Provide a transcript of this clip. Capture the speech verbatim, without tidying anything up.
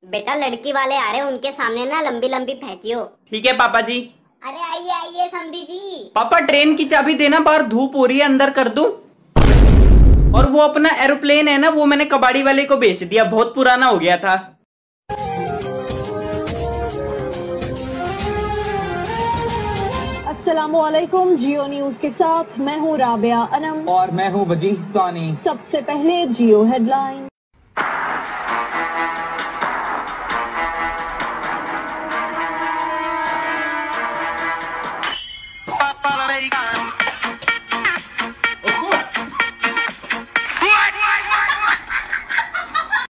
बेटा लड़की वाले आ रहे हैं, उनके सामने ना लंबी लंबी फेंकियो। ठीक है पापा जी। अरे आइए आइए समधी जी। पापा ट्रेन की चाबी देना, बाहर धूप हो रही है, अंदर कर दूं। और वो अपना एरोप्लेन है ना, वो मैंने कबाड़ी वाले को बेच दिया, बहुत पुराना हो गया था। अस्सलामुअलैकुम, जियो न्यूज के साथ मैं हूँ राबिया अनम और मैं हूँ वजीह सानी। सबसे पहले जियो हेडलाइन।